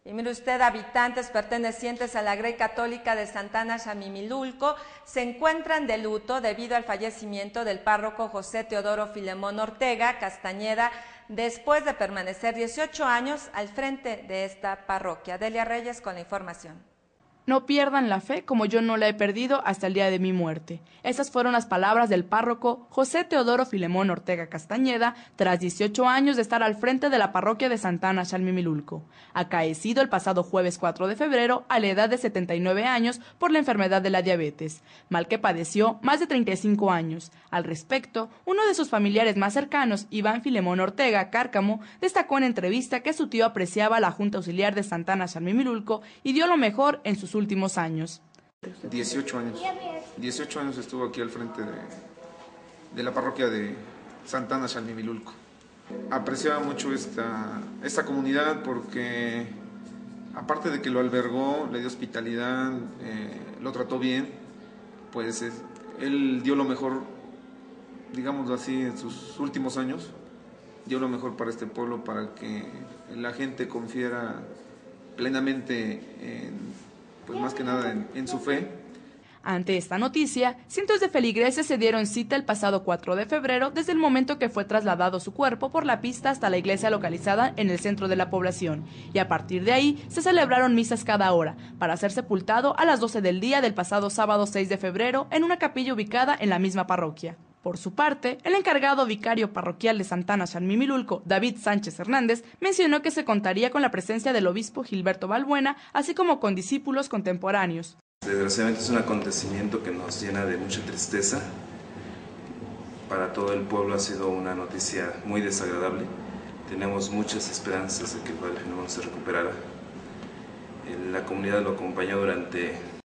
Y mire usted, habitantes pertenecientes a la Grey Católica de Santana Xamimilulco se encuentran de luto debido al fallecimiento del párroco José Teodoro Filemón Ortega Castañeda, después de permanecer 18 años al frente de esta parroquia. Delia Reyes con la información. No pierdan la fe como yo no la he perdido hasta el día de mi muerte. Esas fueron las palabras del párroco José Teodoro Filemón Ortega Castañeda tras 18 años de estar al frente de la parroquia de Santana Xamimilulco, acaecido el pasado jueves 4 de febrero a la edad de 79 años por la enfermedad de la diabetes, mal que padeció más de 35 años. Al respecto, uno de sus familiares más cercanos, Iván Filemón Ortega Cárcamo, destacó en entrevista que su tío apreciaba la Junta Auxiliar de Santana Xamimilulco y dio lo mejor en sus últimos años. 18 años estuvo aquí al frente de la parroquia de Santana Xamimilulco. Apreciaba mucho esta comunidad porque, aparte de que lo albergó, le dio hospitalidad, lo trató bien, pues él dio lo mejor, digámoslo así, en sus últimos años, dio lo mejor para este pueblo, para que la gente confiara plenamente pues más que nada en su fe. Ante esta noticia, cientos de feligreses se dieron cita el pasado 4 de febrero desde el momento que fue trasladado su cuerpo por la pista hasta la iglesia localizada en el centro de la población, y a partir de ahí se celebraron misas cada hora, para ser sepultado a las 12 del día del pasado sábado 6 de febrero en una capilla ubicada en la misma parroquia. Por su parte, el encargado vicario parroquial de Santana Xamimilulco, David Sánchez Hernández, mencionó que se contaría con la presencia del obispo Gilberto Balbuena, así como con discípulos contemporáneos. Desgraciadamente es un acontecimiento que nos llena de mucha tristeza. Para todo el pueblo ha sido una noticia muy desagradable. Tenemos muchas esperanzas de que el padre Filemón se recuperara. La comunidad lo acompañó durante